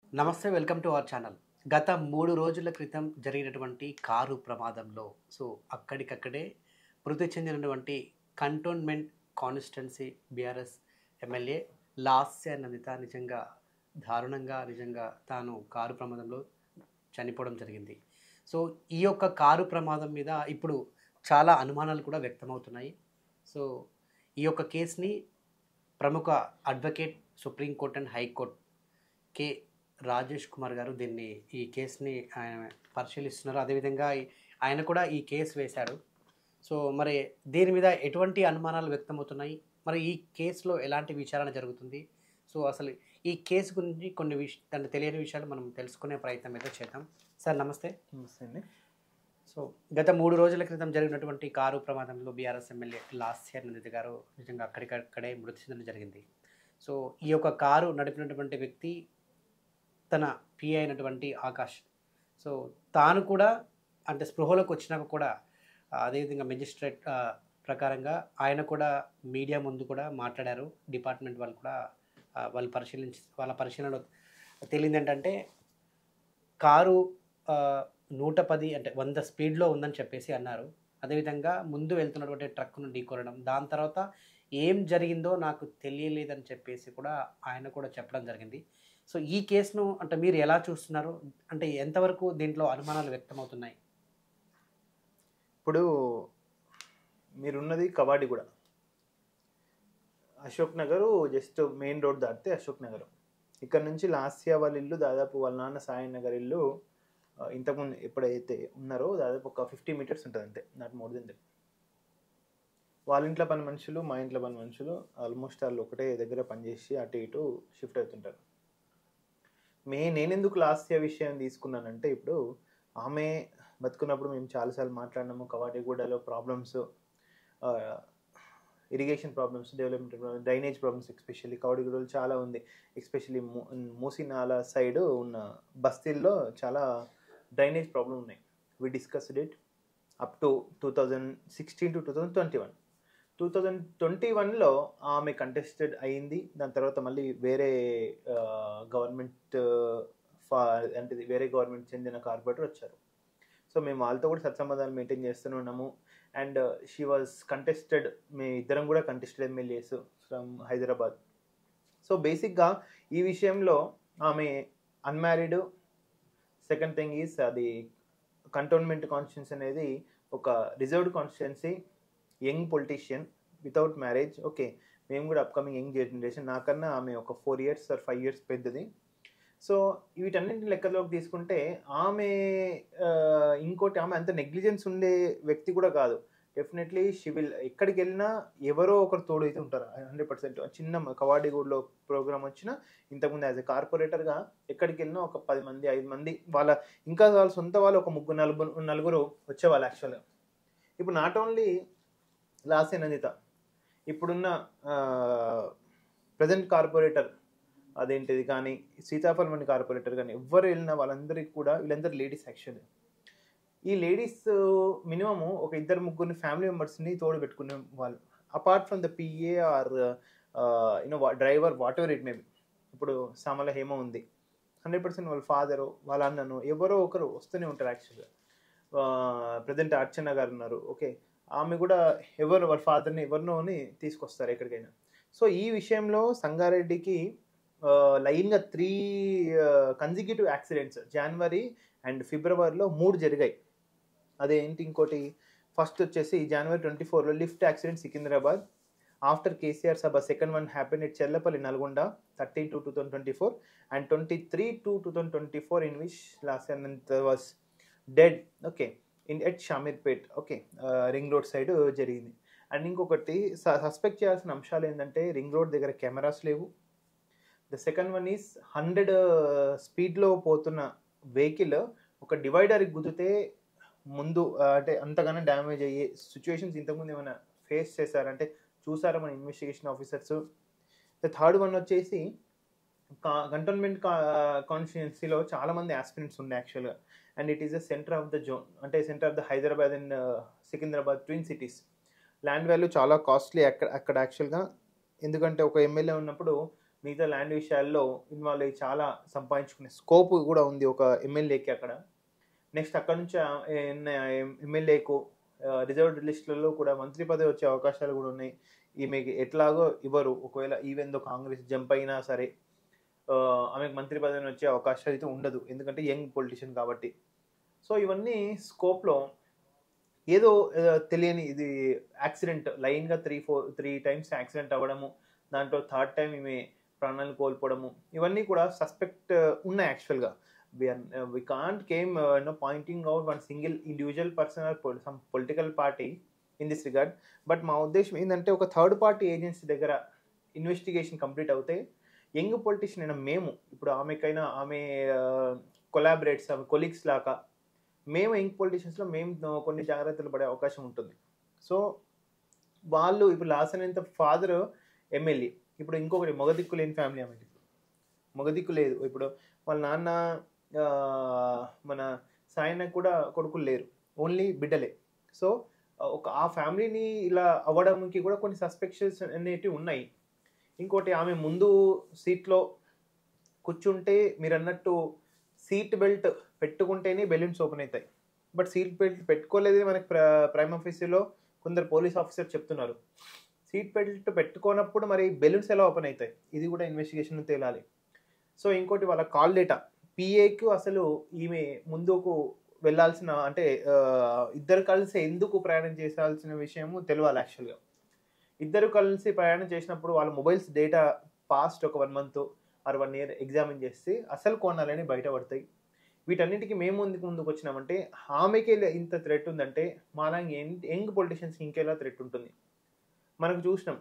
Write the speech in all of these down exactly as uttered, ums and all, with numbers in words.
నమస్తే. Welcome to our channel. గత మూడు రోజుల క్రితం జరిగినటువంటి కారు ప్రమాదంలో సో, అక్కడికక్కడే మృతి చెందినటువంటి cantonment constituency BRS MLA Lasya Nanditha నిజంగా దారుణంగా నిజంగా తాను కారు ప్రమాదంలో చనిపోవడం జరిగింది. సో, ఈ యొక్క కారు ప్రమాదం మీద ఇప్పుడు చాలా అనుమానాలు కూడా వ్యక్తమవుతున్నాయి. సో, ఈ యొక్క కేస్‌ని ప్రముఖ advocate Supreme Court and High Court K. Rajesh Kumar garu దీన్ని ఈ కేస్‌ని ఆయన పరిశీలిస్తున్నారు. అదేవిధంగా ఈ ఆయన కూడా ఈ కేస్ వేశాడు. సో, మరి దీని మీద ఎటువంటి అనుమానాలు వ్యక్తమవుతున్నాయి? మరి ఈ కేస్‌లో ఎలాంటి విచారణ జరుగుతుంది? సో, అసలు ఈ కేసు గురించి కొన్ని విష అంటే తెలియని విషయాలు మనం తెలుసుకునే ప్రయత్నం అయితే చేద్దాం. సార్ నమస్తే. నమస్తే అండి. సో, గత మూడు రోజుల క్రితం జరిగినటువంటి కారు ప్రమాదంలో బీఆర్ఎస్ ఎమ్మెల్యే లాస్య నందిత గారు నిజంగా అక్కడికక్కడే మృతి చెందడం జరిగింది. సో, ఈ యొక్క కారు నడిపినటువంటి వ్యక్తి తన పిఏ అయినటువంటి ఆకాష్. సో, తాను కూడా అంటే స్పృహలోకి వచ్చినాక కూడా ఆహ్, అదేవిధంగా మెజిస్ట్రేట్ ఆహ్, ప్రకారంగా ఆయన కూడా మీడియా ముందు కూడా మాట్లాడారు. డిపార్ట్మెంట్ వాళ్ళు కూడా ఆహ్, వాళ్ళు పరిశీలించి వాళ్ళ పరిశీలనలో తేలిందేంటంటే కారు ఆహ్, నూట పది అంటే వంద స్పీడ్‌లో ఉందని చెప్పేసి అన్నారు. అదేవిధంగా ముందు వెళ్తున్నటువంటి ట్రక్కును ఢీకొనడం. దాని తర్వాత ఏం జరిగిందో నాకు తెలియలేదని చెప్పేసి కూడా ఆయన కూడా చెప్పడం జరిగింది. సో, ఈ కేస్‌ను అంటే మీరు ఎలా చూస్తున్నారు? అంటే ఎంతవరకు దీంట్లో అనుమానాలు వ్యక్తమవుతున్నాయి? ఇప్పుడు మీరున్నది Kavadiguda. Ashok Nagar just main road దాటితే అశోక్ నగర్. ఇక్కడ నుంచి లాస్య వాళ్ళ ఇల్లు దాదాపు వాళ్ళ నాన్న సాయి నగర్ ఇల్లు ఆహ్, ఇంతకుముందు ఎప్పుడైతే ఉన్నారో దాదాపు ఒక ఫిఫ్టీ మీటర్స్ ఉంటుంది అంతే. Not more than that. వాళ్ళ ఇంట్లో పని మనుషులు, మా ఇంట్లో పని మనుషులు ఆల్మోస్ట్ వాళ్ళు ఒకటే దగ్గర పనిచేసి అటు ఇటు షిఫ్ట్ అవుతుంటారు. మే నేనెందుకు లాస్య విషయం తీసుకున్నానంటే ఇప్పుడు ఆమె బతుకున్నప్పుడు మేము చాలాసార్లు మాట్లాడినాము. కవాడిగూడలో problems, irrigation problems, development problems, drainage problems especially కవాడిగూడలో చాలా ఉంది. ఎస్పెషల్లీ మూ మూసీనాలా సైడ్ ఉన్న బస్తీల్లో చాలా డ్రైనేజ్ ప్రాబ్లమ్ ఉన్నాయి. We discussed it up to two thousand sixteen to two thousand twenty one two thousand twenty వన్లో ఆమె కంటెస్టెడ్ అయింది. దాని తర్వాత మళ్ళీ వేరే గవర్నమెంట్ ఫా అంటే వేరే గవర్నమెంట్ చెందిన కార్పొరేటర్ వచ్చారు. సో మేము వాళ్ళతో కూడా సత్సంబంధాలు మెయింటైన్ చేస్తూనే ఉన్నాము. అండ్ షీ వాజ్ కంటెస్టెడ్, మేము ఇద్దరం కూడా contested MLAs from Hyderabad. So బేసిక్గా ఈ విషయంలో ఆమె అన్మ్యారీడ్. సెకండ్ థింగ్ ఈజ్ అది కంటోన్మెంట్ కాన్స్టిట్యున్సీ అనేది ఒక reserved constituency, young politician without marriage. Okay, మేము కూడా అప్కమింగ్ యంగ్ జనరేషన్. నాకన్నా ఆమె ఒక four years or five years పెద్దది. సో వీటన్నింటిని లెక్కలోకి తీసుకుంటే ఆమె ఇంకోటి ఆమె అంత నెగ్లిజెన్స్ ఉండే వ్యక్తి కూడా కాదు. డెఫినెట్లీ షీ విల్ ఎక్కడికి వెళ్ళినా ఎవరో ఒకరు తోడు అయితే ఉంటారు హండ్రెడ్ పర్సెంట్. చిన్న కవాడిగూడలో ప్రోగ్రామ్ వచ్చినా ఇంతకుముందు యాజ్ ఎ కార్పొరేటర్గా ఎక్కడికి వెళ్ళినా ఒక పది మంది ఐదు మంది వాళ్ళ ఇంకా వాళ్ళ సొంత వాళ్ళు ఒక ముగ్గురు నలుగురు నలుగురు వచ్చేవాళ్ళు యాక్చువల్గా. ఇప్పుడు నాట్ ఓన్లీ లాస్య నందిత, ఇప్పుడున్న ప్రజెంట్ కార్పొరేటర్ అదేంటిది కానీ సీతాఫలమణి కార్పొరేటర్ కానీ ఎవరు వెళ్ళినా వాళ్ళందరికీ కూడా వీళ్ళందరూ లేడీస్ యాక్చువల్లీ. ఈ లేడీస్ మినిమము ఒక ఇద్దరు ముగ్గురిని ఫ్యామిలీ మెంబర్స్ని తోడు పెట్టుకునే వాళ్ళు. Apart from the PA or you know driver whatever it maybe. ఇప్పుడు సామల హేమ ఉంది, హండ్రెడ్ పర్సెంట్ వాళ్ళ ఫాదరు వాళ్ళ అన్నను ఎవరో ఒకరు వస్తూనే ఉంటారు యాక్చువల్గా. ప్రజెంట్ అర్చన గారు ఉన్నారు, ఓకే, ఆమె కూడా ఎవరు వాళ్ళ ఫాదర్ని ఎవరినోని తీసుకొస్తారు ఎక్కడికైనా. సో ఈ విషయంలో సంగారెడ్డికి లైన్గా three consecutive accidents January and ఫిబ్రవరిలో మూడు జరిగాయి. అదేంటి ఇంకోటి ఫస్ట్ వచ్చేసి జనవరి ట్వంటీ ఫోర్లో lift accident Secunderabad after KCR సభ. Second one happen it Chellapalli Nalgonda thirteen to two thousand twenty four and twenty three to two thousand twenty four in which last was dead. Okay, in at Shamirpet, okay, ring road side జరిగింది. And ఇంకొకటి suspect చేయాల్సిన అంశాలు ఏంటంటే ring road దగ్గర cameras లేవు. The second one is hundred స్పీడ్లో పోతున్న vehicle ఒక డివైడర్కి గుద్దితే ముందు అంటే అంతగానో డ్యామేజ్ అయ్యే సిచ్యువేషన్స్ ఇంతకుముందు ఏమైనా ఫేస్ చేశారంటే చూసారా మన investigation officers. The third one వచ్చేసి కంటోన్మెంట్ కాన్స్టిట్యున్సీలో చాలామంది ఆస్పిరెంట్స్ ఉన్నాయి యాక్చువల్గా. And it is the centre of the zone, అంటే centre of the Hyderabad and Secunderabad twin cities. Land value చాలా కాస్ట్లీ అక్కడ అక్కడ యాక్చువల్గా. ఎందుకంటే ఒక ఎమ్మెల్యే ఉన్నప్పుడు మిగతా ల్యాండ్ విషయాల్లో ఇన్వాల్వ్ అయ్యి చాలా సంపాదించుకునే స్కోప్ కూడా ఉంది ఒక ఎమ్మెల్యేకి అక్కడ. నెక్స్ట్ అక్కడ నుంచి ఎమ్మెల్యేకు రిజర్వ్డ్ లిస్టులలో కూడా మంత్రి పదవి వచ్చే అవకాశాలు కూడా ఉన్నాయి. ఈమెకి ఎట్లాగో ఇవ్వరు, ఒకవేళ ఈవెన్ దో కాంగ్రెస్ జంప్ అయినా సరే ఆమెకు మంత్రి పదవి వచ్చే అవకాశాలు అయితే ఉండదు, ఎందుకంటే యంగ్ పొలిటీషియన్ కాబట్టి. సో ఇవన్నీ స్కోప్లో ఏదో తెలియని ఇది యాక్సిడెంట్ లైన్గా three four three times accident అవ్వడము, దాంట్లో థర్డ్ టైం ఈమె ప్రాణాలు కోల్పోవడము, ఇవన్నీ కూడా సస్పెక్ట్ ఉన్నాయి యాక్చువల్గా. we are uh, we can't came uh, you know pointing out one single individual person or pol- some political party in this regard, but మా ఉద్దేశం ఏంటంటే ఒక థర్డ్ పార్టీ ఏజెన్సీ దగ్గర ఇన్వెస్టిగేషన్ కంప్లీట్ అవుతే యంగ్ పొలిటీషియన్ అయినా మేము ఇప్పుడు ఆమెకైనా ఆమె కొలాబరేట్స్ ఆమె కొలీగ్స్ లాగా మేము యంగ్ పొలిటీషియన్స్లో మేము కొన్ని జాగ్రత్తలు పడే అవకాశం ఉంటుంది. సో వాళ్ళు ఇప్పుడు లాస్ట్ అనేంత ఫాదర్ ఎమ్మెల్యే, ఇప్పుడు ఇంకొకటి మగదిక్కు లేని ఫ్యామిలీ ఆమెకి, మగదిక్కు లేదు. ఇప్పుడు వాళ్ళ నాన్న మన సాయనకు కూడా కొడుకులు లేరు, ఓన్లీ బిడ్డలే. సో ఒక ఆ ఫ్యామిలీని ఇలా అవ్వడానికి కూడా కొన్ని సస్పెక్షన్స్ అనేటివి ఉన్నాయి. ఇంకోటి ఆమె ముందు సీట్లో కూర్చుంటే మీరు అన్నట్టు సీట్ బెల్ట్ పెట్టుకుంటేనే బెలూన్స్ ఓపెన్ అవుతాయి, బట్ సీట్ బెల్ట్ పెట్టుకోలేదే మనకి ప్ర ప్రైమ్ ఆఫీసులో కొందరు పోలీస్ ఆఫీసర్ చెప్తున్నారు. సీట్ బెల్ట్ పెట్టుకోనప్పుడు మరి బెలూన్స్ ఎలా ఓపెన్ అవుతాయి, ఇది కూడా ఇన్వెస్టిగేషన్ తేలాలి. సో ఇంకోటి వాళ్ళ కాల్ డేటా పిఏకు అసలు ఈమె ముందుకు వెళ్ళాల్సిన అంటే ఇద్దరు కలిసి ఎందుకు ప్రయాణం చేసాల్సిన విషయము తెలియాలి. యాక్చువల్గా ఇద్దరు కలిసి ప్రయాణం చేసినప్పుడు వాళ్ళ మొబైల్స్ డేటా పాస్ట్ ఒక one month or one year examine చేస్తే అసలు కోణాలని బయటపడతాయి. వీటన్నిటికీ మేము ముందుకు ముందుకు వచ్చినామంటే ఆమెకే ఇంత థ్రెట్ ఉందంటే మాలాంగ్ యంగ్ పొలిటీషియన్స్కి ఇంకెలా థ్రెట్ ఉంటుంది. మనకు చూసినాం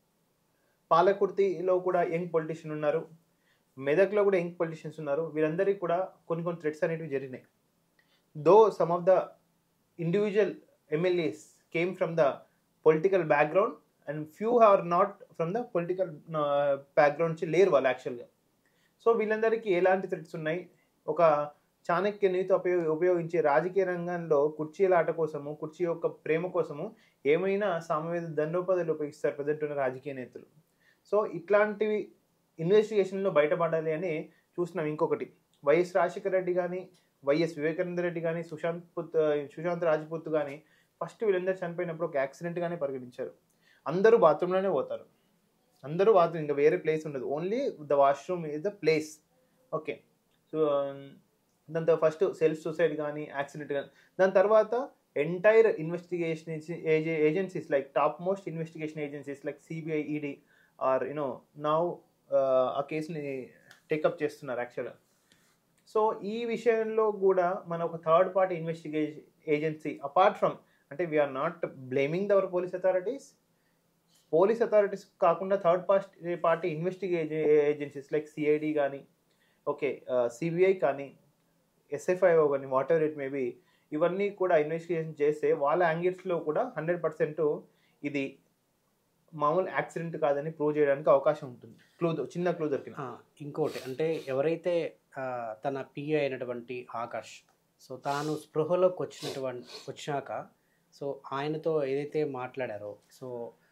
పాలకుర్తిలో కూడా యంగ్ పొలిటీషియన్ ఉన్నారు, మెదక్లో కూడా యంగ్ పొలిటీషియన్స్ ఉన్నారు. వీరందరికీ కూడా కొన్ని కొన్ని థ్రెట్స్ అనేవి జరిగినాయి. Though some of the individual MLAs came from the political background and few are not from the political background నుంచి లేరు వాళ్ళు యాక్చువల్గా. సో వీళ్ళందరికీ ఎలాంటి థ్రెట్స్ ఉన్నాయి, ఒక చాణక్య నీతి ఉపయోగ ఉపయోగించే రాజకీయ రంగంలో కుర్చీల ఆట కోసము, కుర్చీ యొక్క ప్రేమ కోసము ఏమైనా సామవేద దండోపాధులు ఉపయోగిస్తారు ప్రజెంట్ ఉన్న రాజకీయ నేతలు. సో ఇట్లాంటివి ఇన్వెస్టిగేషన్లో బయటపడాలి అని చూసినాం. ఇంకొకటి వైఎస్ రాజశేఖర రెడ్డి కానీ వైఎస్ వివేకానంద రెడ్డి కానీ సుశాంత్ పుత్ సుశాంత్ రాజ్పుత్ కానీ ఫస్ట్ వీళ్ళందరూ చనిపోయినప్పుడు ఒక యాక్సిడెంట్గానే పరిగణించారు. అందరూ బాత్రూంలోనే పోతారు, అందరూ బాత్రూమ్, ఇంకా వేరే ప్లేస్ ఉండదు, only the washroom is the place. Okay, so దాంతో ఫస్ట్ సెల్ఫ్ సూసైడ్ కానీ యాక్సిడెంట్ కానీ, దాని తర్వాత entire investigation agencies like top most investigation agencies like CBI, ED or you know now ఆ కేసుని టేకప్ చేస్తున్నారు యాక్చువల్గా. సో ఈ విషయంలో కూడా మన ఒక third party investigation agency apart from అంటే we are not blaming the other police authorities, police authorities కాకుండా third party party investigation agencies like CID కానీ ఓకే సిబిఐ కానీ ఎస్ఎఫ్ఐఓ కానీ వాట్ ఎవర్ ఇట్ మేబీ, ఇవన్నీ కూడా ఇన్వెస్టిగేషన్ చేస్తే వాళ్ళ యాంగిల్స్లో కూడా హండ్రెడ్ పర్సెంట్ ఇది మామూలు యాక్సిడెంట్ కాదని ప్రూవ్ చేయడానికి అవకాశం ఉంటుంది. క్లూ చిన్న క్లూ దొరికిన. ఇంకోటి అంటే ఎవరైతే తన పిఏ అయినటువంటి ఆకాష్, సో తాను స్పృహలోకి వచ్చినటువంటి వచ్చినాక సో ఆయనతో ఏదైతే మాట్లాడారో సో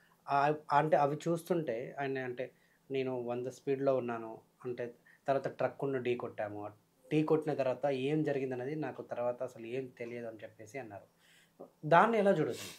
అంటే అవి చూస్తుంటే ఆయన అంటే నేను వంద స్పీడ్లో ఉన్నాను అంటే తర్వాత ట్రక్కును ఢీ కొట్టాము, ఢీ కొట్టిన తర్వాత ఏం జరిగిందనేది నాకు తర్వాత అసలు ఏం తెలియదు అని చెప్పేసి అన్నారు. దాన్ని ఎలా చూడుతుంది?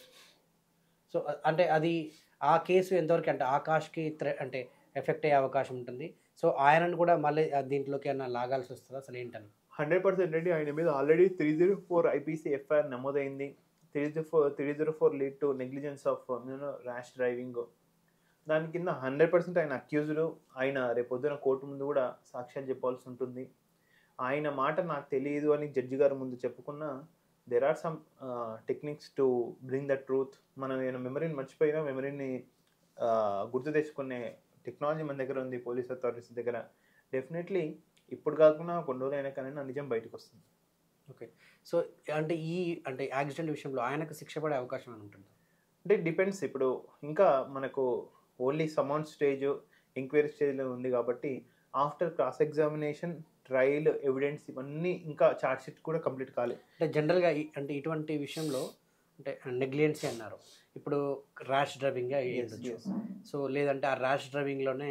సో అంటే అది ఆ కేసు ఎంతవరకు అంటే ఆకాష్కి అంటే ఎఫెక్ట్ అయ్యే అవకాశం ఉంటుంది. సో ఆయనను కూడా మళ్ళీ దీంట్లోకి ఏమైనా లాగాల్సి వస్తుందా అసలు ఏంటని? హండ్రెడ్ పర్సెంట్ అండి. ఆయన మీద already three zero four IPC FIR నమోదైంది. Three zero four three zero four lead to negligence of you know rash driving. దాని కింద హండ్రెడ్ పర్సెంట్ ఆయన అక్యూజ్డ్. ఆయన రేపొద్దున కోర్టు ముందు కూడా సాక్ష్యాలు చెప్పాల్సి ఉంటుంది. ఆయన మాట నాకు తెలియదు అని జడ్జి గారి ముందు చెప్పుకున్నా there are some techniques to bring the truth. మనం నేను మెమరీని మర్చిపోయినా మెమరీని గుర్తు తెచ్చుకునే టెక్నాలజీ మన దగ్గర ఉంది, పోలీస్ అథారిటీస్ దగ్గర. డెఫినెట్లీ ఇప్పుడు కాకుండా కొన్ని రోజులు అయినా కానీ నా నిజం బయటకు వస్తుంది. ఓకే, సో అంటే ఈ అంటే యాక్సిడెంట్ విషయంలో ఆయనకు శిక్ష పడే అవకాశం అని ఉంటుంది అంటే డిపెండ్స్. ఇప్పుడు ఇంకా మనకు ఓన్లీ సమౌంట్ స్టేజ్ ఎంక్వైరీ స్టేజ్లో ఉంది కాబట్టి after cross examination trial evidence ఇవన్నీ ఇంకా ఛార్జ్ షీట్ కూడా కంప్లీట్ కాలేదు. అంటే జనరల్గా అంటే ఇటువంటి విషయంలో అంటే నెగ్లిజెన్సీ అన్నారు, ఇప్పుడు ర్యాష్ డ్రైవింగ్ అయ్యేది. సో లేదంటే ఆ ర్యాష్ డ్రైవింగ్లోనే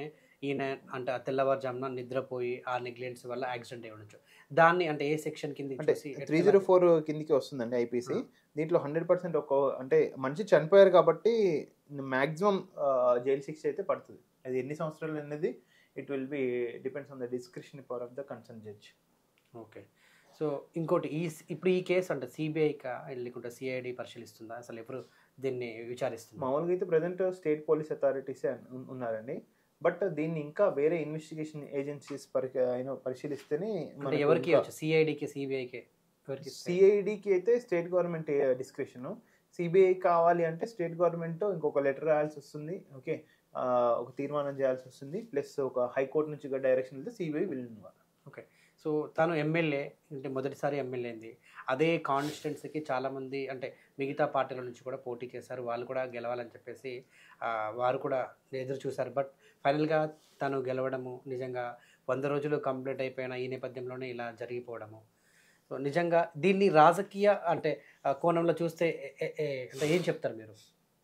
ఈయన అంటే ఆ తెల్లవారుజామున నిద్రపోయి ఆ నెగ్లెన్స్ వల్ల యాక్సిడెంట్ అయి ఉండొచ్చు. దాన్ని అంటే ఏ సెక్షన్ కింద అంటే చూసి త్రీ జీరో ఫోర్ కిందికి వస్తుందండి ఐపీసీ. ఆ. దీంట్లో హండ్రెడ్ పర్సెంట్ ఒక అంటే మనిషి చనిపోయారు కాబట్టి మ్యాక్సిమం జైలు శిక్ష అయితే పడుతుంది. అది ఎన్ని సంవత్సరాలు అనేది it will be depends on the description power of the concern judge. Okay. So ఇంకోటి ఈ ఇప్పుడు ఈ కేసు అంటే సిబిఐకా లేకుంటే సిఐడి పరిశీలిస్తుందా, అసలు ఎవరు దీన్ని విచారిస్తుంది? మామూలుగా అయితే ప్రజెంట్ స్టేట్ పోలీస్ అథారిటీసే ఉన్నారండి. బట్ దీన్ని ఇంకా వేరే ఇన్వెస్టిగేషన్ ఏజెన్సీస్ పరి పరిశీలిస్తేనే అంటే ఎవరికి సిఐడికి సిబిఐకి ఎవరికి? సిఐడికి అయితే స్టేట్ గవర్నమెంట్ డిస్క్రిప్షన్, సిబిఐ కావాలి అంటే స్టేట్ గవర్నమెంట్ ఇంకొక లెటర్ రాయాల్సి వస్తుంది. ఓకే, ఒక తీర్మానం చేయాల్సి వస్తుంది. ప్లస్ ఒక హైకోర్టు నుంచి డైరెక్షన్ వెళ్తే CBI will involve. Okay. So తను ఎమ్మెల్యే అంటే మొదటిసారి ఎమ్మెల్యే అయింది. అదే కాన్స్టిట్యున్సీకి చాలామంది అంటే మిగతా పార్టీల నుంచి కూడా పోటీ చేశారు. వాళ్ళు కూడా గెలవాలని చెప్పేసి వారు కూడా ఎదురు చూశారు. బట్ ఫైనల్గా తను గెలవడము నిజంగా వంద రోజులు కంప్లీట్ అయిపోయిన ఈ నేపథ్యంలోనే ఇలా జరిగిపోవడము. సో నిజంగా దీన్ని రాజకీయ అంటే కోణంలో చూస్తే అంటే ఏం చెప్తారు మీరు?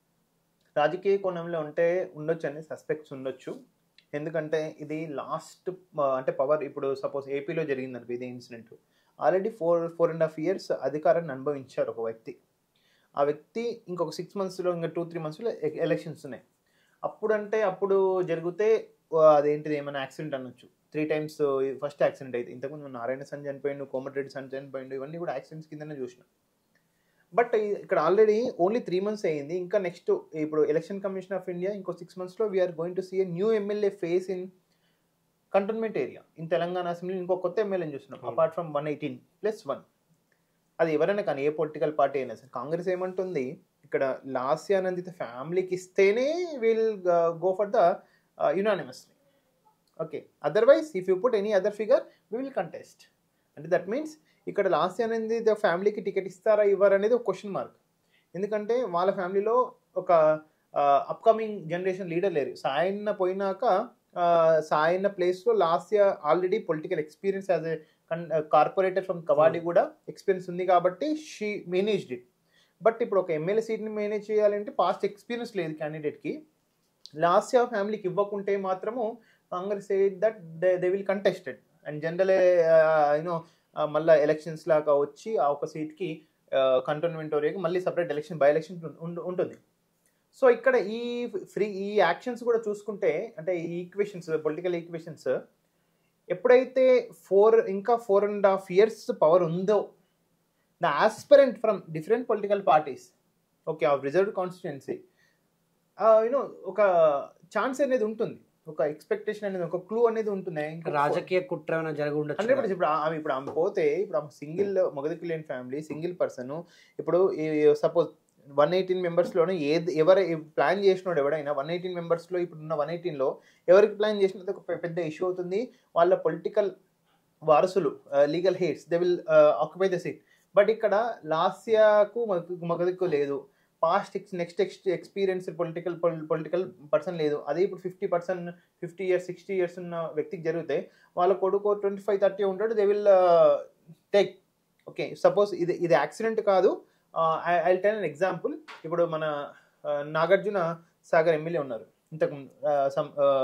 రాజకీయ కోణంలో ఉంటే ఉండొచ్చు అని సస్పెక్ట్స్ ఉండొచ్చు. ఎందుకంటే ఇది లాస్ట్ అంటే పవర్ ఇప్పుడు సపోజ్ ఏపీలో జరిగింది అనుకో ఇదే incident, already four four and half years అధికారాన్ని అనుభవించారు ఒక వ్యక్తి. ఆ వ్యక్తి ఇంకొక సిక్స్ మంత్స్లో ఇంకా టూ త్రీ మంత్స్లో ఎలక్షన్స్ ఉన్నాయి. అప్పుడంటే అప్పుడు జరిగితే అదేంటిది ఏమైనా యాక్సిడెంట్ అనొచ్చు. త్రీ టైమ్స్ ఫస్ట్ యాక్సిడెంట్ అయితే, ఇంతకుముందు నారాయణ సన్ చనిపోయిండు, కోమటిరెడ్డి సన్ చనిపోయిండు, ఇవన్నీ కూడా యాక్సిడెంట్స్ కిందనే చూసినాం. బట్ ఇక్కడ ఆల్రెడీ ఓన్లీ త్రీ మంత్స్ అయ్యింది. ఇంకా నెక్స్ట్ ఇప్పుడు ఎలక్షన్ కమిషన్ ఆఫ్ ఇండియా ఇంకో సిక్స్ మంత్స్లో we are going to see a new MLA face in cantonment area in Telangana assembly. ఇంకో కొత్త ఎమ్మెల్యేని చూస్తున్నాం apart from one eighteen plus one. అది ఎవరైనా కానీ ఏ పొలిటికల్ పార్టీ అయినా సరే. కాంగ్రెస్ ఏమంటుంది ఇక్కడ లాస్యానందిత ఫ్యామిలీకి ఇస్తేనే will go for the unanimously. Okay, otherwise if you put any other figure we will contest. అంటే దట్ మీన్స్ ఇక్కడ లాస్యానందిత ఫ్యామిలీకి టికెట్ ఇస్తారా ఇవ్వరు అనేది ఒక క్వశ్చన్ మార్క్. ఎందుకంటే వాళ్ళ ఫ్యామిలీలో ఒక అప్కమింగ్ జనరేషన్ లీడర్ లేరు. సాయన్న పోయినాక సాయన్న ప్లేస్లో Lasya already political experience as a corporator from Kavadi కూడా ఎక్స్పీరియన్స్ ఉంది కాబట్టి షీ మేనేజ్డ్ ఇట్. బట్ ఇప్పుడు ఒక ఎమ్మెల్యే సీట్ని మేనేజ్ చేయాలంటే పాస్ట్ ఎక్స్పీరియన్స్ లేదు క్యాండిడేట్కి. లాస్య ఫ్యామిలీకి ఇవ్వకుంటే మాత్రము Congress said that they will contested and general you know మళ్ళీ ఎలక్షన్స్ లాగా వచ్చి ఆ ఒక సీట్కి కంటోన్మెంట్ ఏరియాకి మళ్ళీ సపరేట్ ఎలక్షన్ బై ఎలక్షన్ ఉంటుంది. సో ఇక్కడ ఈ ఫ్రీ ఈ యాక్షన్స్ కూడా చూసుకుంటే అంటే ఈ ఈక్వేషన్స్ పొలిటికల్ ఈక్వేషన్స్ ఎప్పుడైతే ఫోర్ ఇంకా four and half years power ఉందో the aspirant from different political parties okay of reserved constituency you know ఒక ఛాన్స్ అనేది ఉంటుంది, ఒక ఎక్స్పెక్టేషన్ అనేది ఒక క్లూ అనేది ఉంటుంది. రాజకీయ కుట్ర జరగ హండ్రెడ్ పర్సెంట్. ఇప్పుడు ఆమె ఇప్పుడు ఆమె పోతే ఇప్పుడు ఆమె సింగిల్ మొగదికి లేని ఫ్యామిలీ సింగిల్ పర్సన్. ఇప్పుడు సపోజ్ వన్ ఎయిటీన్ మెంబర్స్లోనే ఏది ఎవరు ప్లాన్ చేసినోడు ఎవడైనా వన్ ఎయిటీన్ మెంబర్స్లో ఇప్పుడున్న వన్ ఎయిటీన్లో ఎవరికి ప్లాన్ చేసినది ఒక పెద్ద ఇష్యూ అవుతుంది. వాళ్ళ పొలిటికల్ వారసులు legal heirs they will occupy the seat. But ఇక్కడ లాస్యాకు మొగదికు లేదు, పాస్ట్ నెక్స్ట్ ఎక్స్ట్ ఎక్స్పీరియన్స్ పొలిటికల్ పొలిటికల్ పర్సన్ లేదు. అదే ఇప్పుడు fifty person fifty years sixty years ఉన్న వ్యక్తికి జరిగితే వాళ్ళ కొడుకు ట్వంటీ ఫైవ్ థర్టీ ఉంటాడు, they will take. Okay, suppose ఇది ఇది యాక్సిడెంట్ కాదు. I tell an example. ఇప్పుడు మన నాగార్జున సాగర్ ఎమ్మెల్యే ఉన్నారు, ఇంతకు సమ్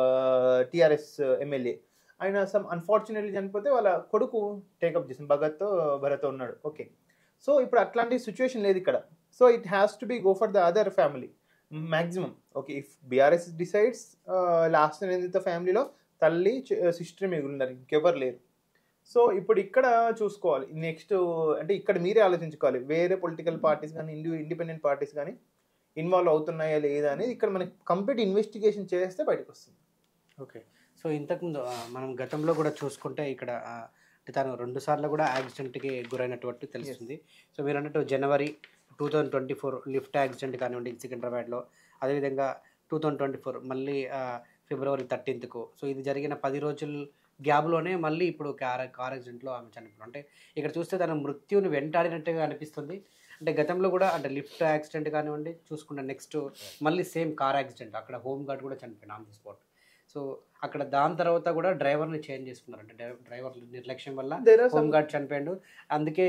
టీఆర్ఎస్ ఎమ్మెల్యే. ఆయన సమ్ అన్ఫార్చునేట్లీ చనిపోతే వాళ్ళ కొడుకు టేకప్ చేసిన భగత్ భరత్ ఉన్నాడు. ఓకే, సో ఇప్పుడు అట్లాంటి సిచ్యువేషన్ లేదు ఇక్కడ. So it has to be go for the other family maximum. Okay, if BRS decides last అనేది ఫ్యామిలీలో తల్లి సిస్టర్ మిగులున్నారు, ఇంకెవరు లేరు. సో ఇప్పుడు ఇక్కడ చూసుకోవాలి నెక్స్ట్ అంటే ఇక్కడ మీరే ఆలోచించుకోవాలి వేరే పొలిటికల్ పార్టీస్ కానీ ఇండి ఇండిపెండెంట్ పార్టీస్ కానీ ఇన్వాల్వ్ అవుతున్నాయా లేదా అనేది ఇక్కడ మనకి కంప్లీట్ ఇన్వెస్టిగేషన్ చేస్తే బయటకు వస్తుంది. ఓకే, సో ఇంతకుముందు మనం గతంలో కూడా చూసుకుంటే ఇక్కడ తను రెండు సార్లు కూడా యాక్సిడెంట్కి గురైనటువంటి తెలుస్తుంది. సో మీరు అన్నట్టు జనవరి two thousand twenty four lift accident కానివ్వండి సికింద్రాబాద్లో, అదేవిధంగా టూ థౌజండ్ ట్వంటీ ఫోర్ మళ్ళీ ఫిబ్రవరి థర్టీన్త్కు. సో ఇది జరిగిన పది రోజుల గ్యాప్లోనే మళ్ళీ ఇప్పుడు కార్ కార్ యాక్సిడెంట్లో ఆమె చనిపోయింది. అంటే ఇక్కడ చూస్తే తన మృత్యుని వెంటాడినట్టుగా అనిపిస్తుంది. అంటే గతంలో కూడా అంటే లిఫ్ట్ యాక్సిడెంట్ కానివ్వండి చూసుకున్న నెక్స్ట్ మళ్ళీ సేమ్ కార్ యాక్సిడెంట్, అక్కడ హోమ్ గార్డ్ కూడా చనిపోయింది ఆన్ ది స్పాట్. సో అక్కడ దాని తర్వాత కూడా డ్రైవర్ని చేంజ్ చేసుకున్నారు. అంటే డ్రైవర్ నిర్లక్ష్యం వల్ల హోమ్ గార్డ్ చనిపోయాడు. అందుకే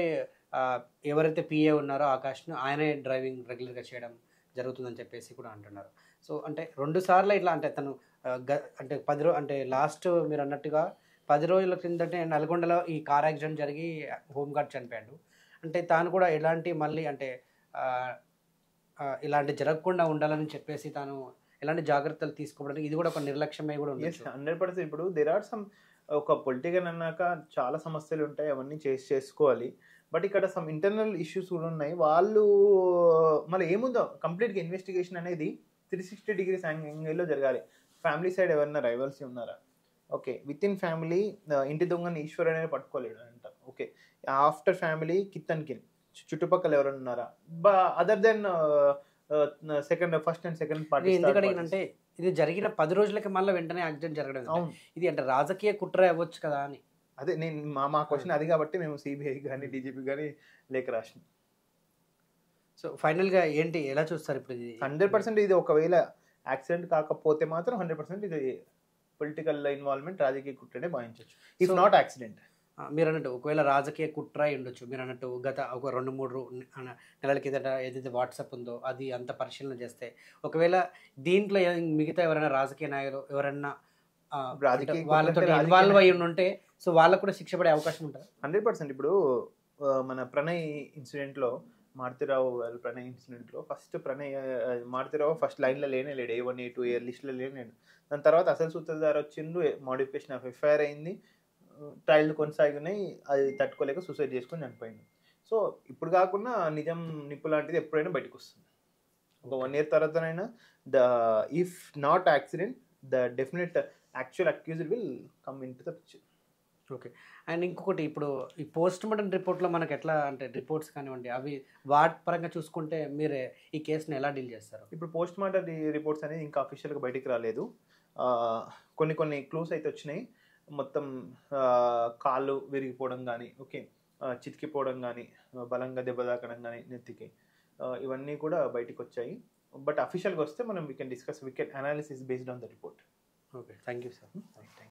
ఎవరైతే పిఏ ఉన్నారో ఆకాష్ను ఆయనే డ్రైవింగ్ రెగ్యులర్గా చేయడం జరుగుతుందని చెప్పేసి కూడా అంటున్నారు. సో అంటే రెండు సార్లు ఇట్లా అంటే తను ఆ, గ అంటే పది రో అంటే లాస్ట్ మీరు అన్నట్టుగా పది రోజుల క్రిందటే నల్గొండలో ఈ కార్ యాక్సిడెంట్ జరిగి హోంగార్డ్ చనిపోయాడు. అంటే తాను కూడా ఎలాంటి మళ్ళీ అంటే ఆ, ఆ, ఇలాంటి జరగకుండా ఉండాలని చెప్పేసి తాను ఎలాంటి జాగ్రత్తలు తీసుకోవడానికి ఇది కూడా ఒక నిర్లక్ష్యమై కూడా ఎస్ ఉండొచ్చు. Hundred percent. ఇప్పుడు దెర్ ఆర్ సమ్ ఒక పొలిటికల్ అన్నాక చాలా సమస్యలు ఉంటాయి, అవన్నీ చేసి చేసుకోవాలి. బట్ ఇక్కడ సమ్ ఇంటర్నల్ ఇష్యూస్ కూడా ఉన్నాయి. వాళ్ళు మళ్ళీ ఏముందో కంప్లీట్గా ఇన్వెస్టిగేషన్ అనేది త్రీ సిక్స్టీ డిగ్రీస్ యాంగిల్లో జరగాలి. ఫ్యామిలీ సైడ్ ఎవరైనా రైవల్స్ ఉన్నారా? ఓకే, విత్ ఇన్ ఫ్యామిలీ ఇంటి దొంగని ఈశ్వర్ అనేది పట్టుకోలేడు అంట. Okay, after family kith and kin చుట్టుపక్కల ఎవరైనా ఉన్నారా? బా other than second first and second party. ఎందుకు అడిగినంటే ఇది జరిగిన పది రోజులకి మళ్ళీ వెంటనే యాక్సిడెంట్ జరగడం కదా. అవును, ఇది అంటే రాజకీయ కుట్ర అవ్వచ్చు కదా అని. అదే నేను మా మా క్వశ్చన్ అది కాబట్టి మేము సిబిఐ కానీ డీజీపీ కానీ లేఖ రాసినాం. సో ఫైనల్గా ఏంటి ఎలా చూస్తారు ఇప్పుడు ఇది? హండ్రెడ్ పర్సెంట్ ఇది ఒకవేళ యాక్సిడెంట్ కాకపోతే మాత్రం హండ్రెడ్ పర్సెంట్ ఇది పొలిటికల్ ఇన్వాల్వ్మెంట్, రాజకీయ కుట్రనే భావించవచ్చు. If So- not accident. ఆ, మీరు అన్నట్టు ఒకవేళ రాజకీయ కుట్ర అయి ఉండొచ్చు. మీరు అన్నట్టు గత ఒక రెండు మూడు రో- అన- నెలల కిందట ఏదైతే వాట్సాప్ ఉందో అది అంత పరిశీలన చేస్తే ఒకవేళ దీంట్లో ఏ- మిగతా ఎవరైనా రాజకీయ నాయకులు ఎవరైనా ఆ, రాజకీయ అంటే కుట్ర వాళ్ళతో అంటే రాజకీయ ఇన్వాల్వ్ అయి నాయకులు. ఉంటే సో వాళ్ళకు కూడా శిక్ష పడే అవకాశం ఉంటుంది. Hundred percent. ఇప్పుడు ఆ, మన ప్రణయ్ ఇన్సిడెంట్లో మారుతిరావు వాళ్ళ ప్రణయ్ ఇన్సిడెంట్లో ఫస్ట్ ప్రణయ్ ఆ, మారుతిరావు ఫస్ట్ లైన్లో లేనే లేడు, ఏ వన్ ఏ టూ ఏ లిస్ట్లో లేనే లేడు. దాని తర్వాత అసలు సూత్రధార వచ్చిండు, మోడిఫికేషన్ ఆఫ్ ఎఫ్ఐఆర్ అయింది, ట్రయల్ కొనసాగినాయి, అది తట్టుకోలేక సూసైడ్ చేసుకొని చనిపోయింది. సో ఇప్పుడు కాకుండా నిజం నిప్పు లాంటిది ఎప్పుడైనా బయటకు వస్తుంది. ఒక వన్ ఇయర్ తర్వాతనైనా the if not accident the definite actual accused will come into the picture. Okay. And ఇంకొకటి ఇప్పుడు ఈ పోస్ట్ మార్టం రిపోర్ట్లో మనకు ఎట్లా అంటే రిపోర్ట్స్ కానివ్వండి అవి వాటి పరంగా చూసుకుంటే మీరే ఈ కేసుని ఎలా డీల్ చేస్తారు? ఇప్పుడు పోస్ట్ మార్టం రిపోర్ట్స్ అనేది ఇంకా అఫీషియల్గా బయటికి రాలేదు. ఆ, కొన్ని కొన్ని క్లూస్ అయితే వచ్చినాయి. మొత్తం ఆ, కాళ్ళు విరిగిపోవడం కానీ, ఓకే, ఆ, చితికిపోవడం కానీ, బలంగా దెబ్బ తాకడం కానీ నెత్తికి, ఆ, ఇవన్నీ కూడా బయటికి వచ్చాయి. బట్ అఫీషియల్గా వస్తే మనం we can discuss, we can analysis based on the report. Okay, thank you sir.